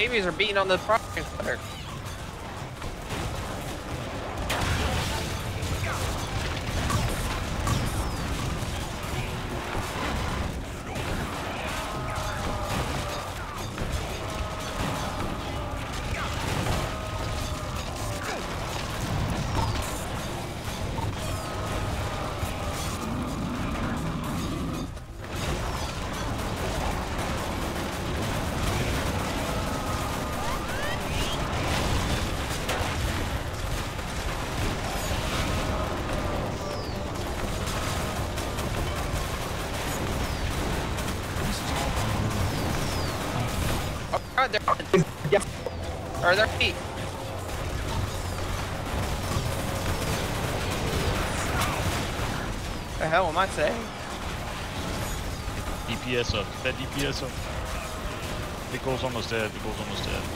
babies are beating on the progress bar. Oh, they're or their feet. The hell am I saying? DPS up. That DPS up. The goal's almost dead. The goal's almost dead.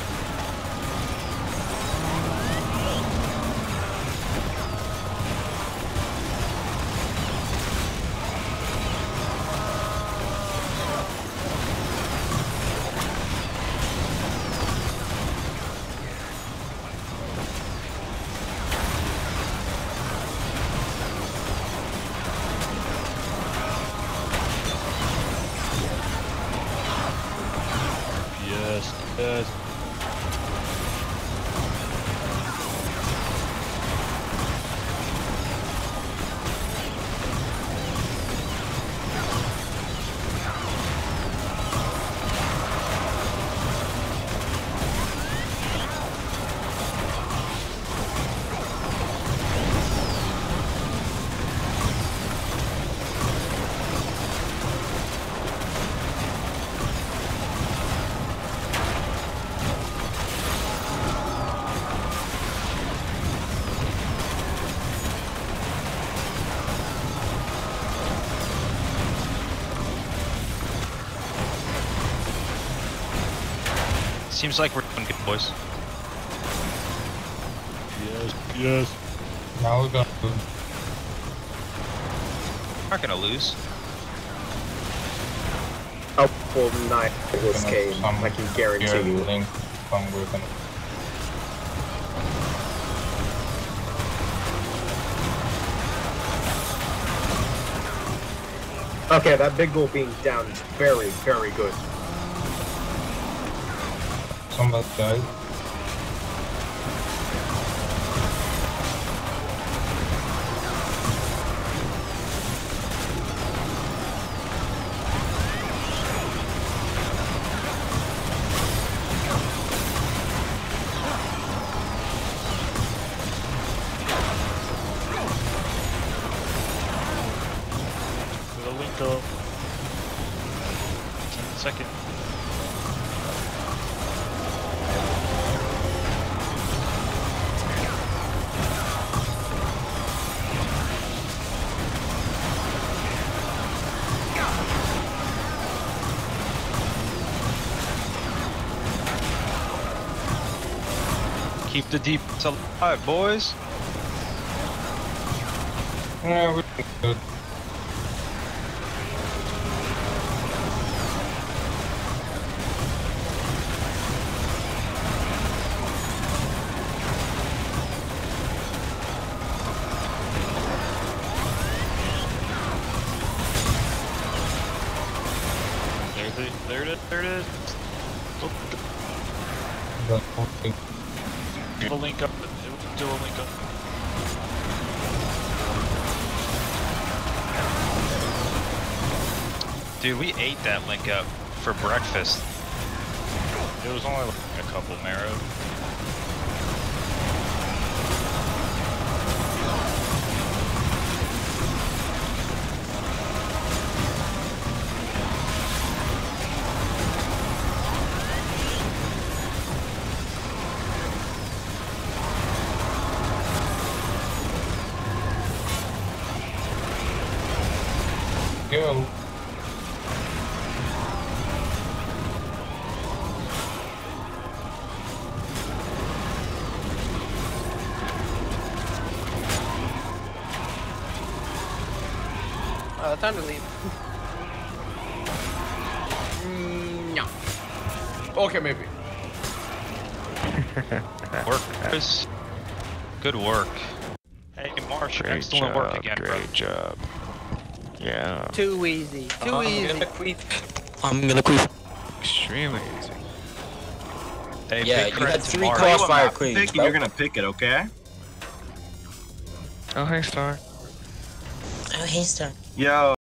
Yes. Seems like we're doing good, boys. Yes. Now we're gonna lose. We're not gonna lose. Oh, well, not this game. I can guarantee you. Link from we're gonna. Okay, that big goal being down is very, very good. Somebody died. With a link up. Second. Keep the deep alive, boys. Yeah, we're good. There it is. Oh, Okay. do a link up. Do a link up. Dude, we ate that link up for breakfast. It was only like a couple marrow. Go. Time to leave. No. Okay, maybe. Work, Chris. Good work. Hey, Marsh, excellent work again, bro. Great job. Yeah. Too easy. Too easy. I'm gonna quit. Extremely easy. Hey, Yeah, big you credit had to 3 Marsh. crossfire queens, Pick, and bro. you're gonna pick it, okay? Oh, hey, Star. Oh, hey, Star. Yo.